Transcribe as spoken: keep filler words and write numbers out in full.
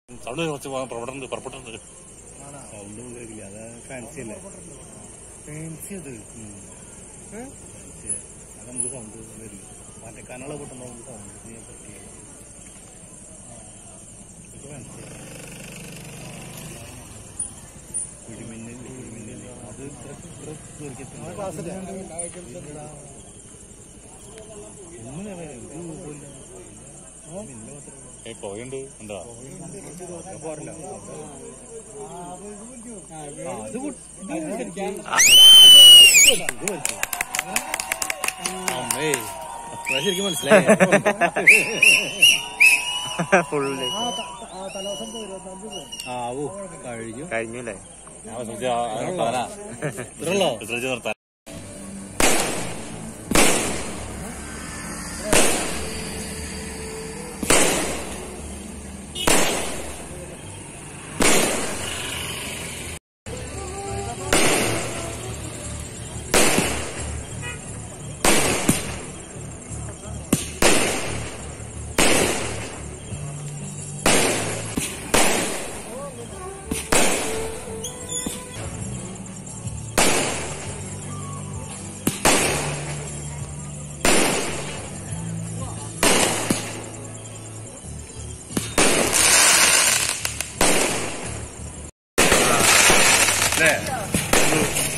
Sound കുറച്ച് പുറപ്പെടുന്നുണ്ട് പുറപ്പെട്ടുണ്ട്. Sound കേൾക്കില്ല, അത് ഫാൻസി അല്ലേ? ഫാൻസി അത് അത് നമുക്ക് സൗണ്ട് വരില്ല. മറ്റേ കനള പൊട്ടുമ്പോൾ നമുക്ക് സൗണ്ട് ചെയ്യാൻ പറ്റില്ല. ഇത് ഫാൻസി പിടിമിന്നൽ പിടിമിന്നൽ അത് ഇത്ര ഇത്ര ദൂരക്കെത്തുന്ന ഒന്നും പോയില്ല. പോയുണ്ട് എന്താ പോറില്ല. അമ്മേ ശരിക്കും മനസ്സിലായി. ഫുള്ള് ആവോ കഴിഞ്ഞു കഴിഞ്ഞല്ലേ? ഇത്രയുള്ളോ നിർത്താൻ അല്ലേ?